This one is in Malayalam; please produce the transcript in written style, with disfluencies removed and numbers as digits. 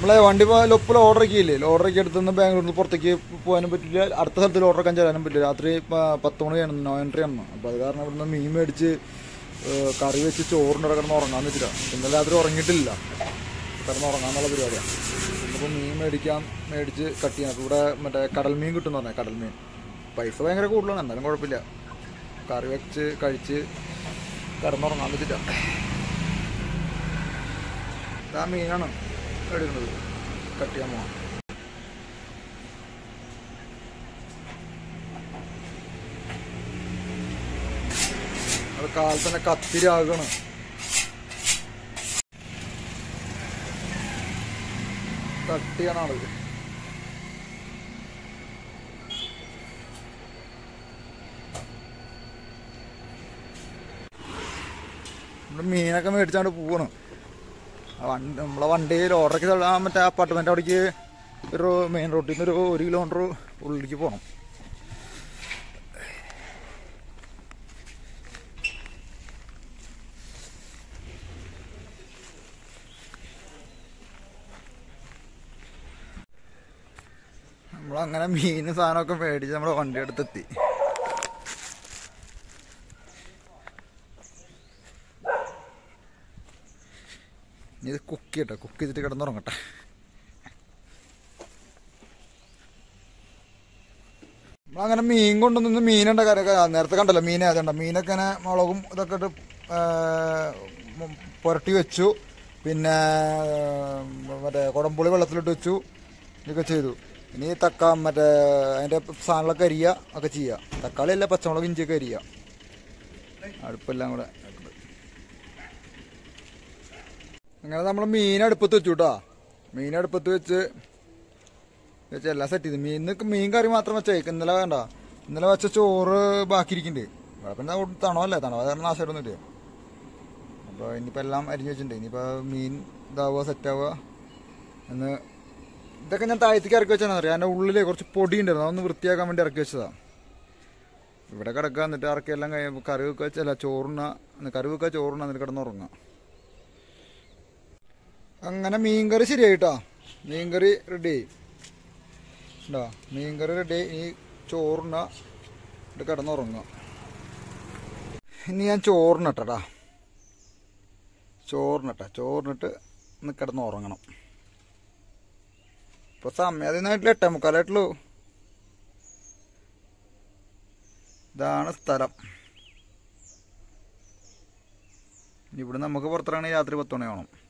നമ്മളെ വണ്ടി ലൊപ്പിൽ ഓർഡർ ആക്കിയില്ലേ, ഓർഡർ ആക്കി എടുത്തുനിന്ന് ബാംഗ്ലൂരിൽ നിന്ന് പുറത്തേക്ക് പോകാനും പറ്റില്ല, അടുത്ത സ്ഥലത്തിൽ ഓർഡർ ആക്കാൻ ചെല്ലാനും പറ്റില്ല. രാത്രി 10 മണിയാണ്, 9:30 ആണ്. അപ്പോൾ അത് കാരണം ഇവിടുന്ന് മീൻ മേടിച്ച് കറി വെച്ച് ചോറിൻ്റെ കിടന്ന് ഉറങ്ങാമെന്ന് വെച്ചിട്ടാ. ഇന്നലെ രാത്രി ഉറങ്ങിയിട്ടില്ല, കിടന്ന് ഉറങ്ങാമെന്നുള്ള പരിപാടിയാണ്. അപ്പോൾ മീൻ മേടിച്ച് കട്ട് ചെയ്യണം. ഇവിടെ മറ്റേ കടൽ മീൻ കിട്ടുമെന്ന് പറഞ്ഞാൽ, കടൽ മീൻ പൈസ ഭയങ്കര കൂടുതലാണ്, എന്നാലും കുഴപ്പമില്ല. കറി വെച്ച് കഴിച്ച് കിടന്നുറങ്ങാൻ വെച്ചിട്ടാ. ആ മീനാണ് എടുക്കുന്നത്, കട്ട് ചെയ്യാൻ പോകാം. അത് കാലത്ത് തന്നെ കത്തിരാകണം. കട്ട് ചെയ്യാനാണ് മീനൊക്കെ മേടിച്ചാണ്ട് പോവാണ്. നമ്മളെ വണ്ടിയിൽ ഓർഡറൊക്കെ മറ്റേ അപ്പാർട്ട്മെൻ്റ് അവിടേക്ക് ഒരു മെയിൻ റോഡിൽ നിന്ന് ഒരു 1 കിലോമീറ്റർ ഉള്ളിലേക്ക് പോകണം. നമ്മളങ്ങനെ മീൻ സാധനമൊക്കെ മേടിച്ച് നമ്മുടെ വണ്ടി അടുത്തെത്തി. ഇത് കുക്ക് ചെയ്തിട്ട് കിടന്നുറങ്ങട്ടെ. നമ്മളങ്ങനെ മീൻ കൊണ്ടുവന്ന് മീനുണ്ട കാര്യമൊക്കെ നേരത്തെ കണ്ടല്ലോ. മീനൊക്കെ ഇങ്ങനെ മുളകും ഇതൊക്കെ ഇട്ട് പുരട്ടി വെച്ചു. പിന്നെ മറ്റേ കുടംപുളി വെള്ളത്തിലിട്ട് വെച്ചു. ഇതൊക്കെ ചെയ്തു. ഇനി മറ്റേ അതിൻ്റെ സാധനങ്ങളൊക്കെ അരിയുക ഒക്കെ ചെയ്യുക. തക്കാളി അല്ല, പച്ചമുളക് ഇഞ്ചിയൊക്കെ അരിയുക. അടുപ്പെല്ലാം കൂടെ അങ്ങനെ നമ്മൾ മീനടുപ്പത്ത് വെച്ചു കേട്ടോ. മീനടുപ്പത്ത് വെച്ച് എല്ലാം സെറ്റ് ചെയ്ത് മീൻ കറി മാത്രം വെച്ചേക്ക്. ഇന്നലെ വെച്ച ചോറ് ബാക്കിയിരിക്കുന്നുണ്ട്. പിന്നെ തണവല്ലേ, തണവ കാരണം നാശമായിട്ടൊന്നുമില്ല. അപ്പോൾ ഇനിയിപ്പോൾ എല്ലാം അരിഞ്ഞ് വെച്ചിട്ടുണ്ട്. ഇനിയിപ്പോൾ മീൻ ഇതാവുക, സെറ്റാവുക എന്ന്. ഇതൊക്കെ ഞാൻ താഴത്തേക്ക് ഇറക്കി വെച്ചാൽ അറിയാം. അതിൻ്റെ ഉള്ളിൽ കുറച്ച് പൊടി ഉണ്ടായിരുന്നു, അതൊന്ന് വൃത്തിയാക്കാൻ വേണ്ടി ഇറക്കി വെച്ചതാണ്. ഇവിടെ കിടക്കുക, എന്നിട്ട് ഇറക്കിയെല്ലാം കഴിയുമ്പോൾ കറി വെക്കുക, ചോറുണ്ണ എന്നിട്ട് കിടന്നുറങ്ങുക. അങ്ങനെ മീൻകറി ശരിയായിട്ടാ. മീൻകറി റെഡി ഉണ്ടോ? മീൻകറി റെഡി. ഈ ചോറിന ഇത് കിടന്നുറങ്ങുക. ഇനി ഞാൻ ചോറിനിട്ടാ. ചോറിനിട്ട് ഒന്ന് കിടന്നുറങ്ങണം. ഇപ്പോൾ സമയം അതിനായിട്ടില്ല, 8:45 ഇതാണ് സ്ഥലം. ഇവിടെ നമുക്ക് പുറത്തിറങ്ങണമെങ്കിൽ രാത്രി 10 മണിയാവണം.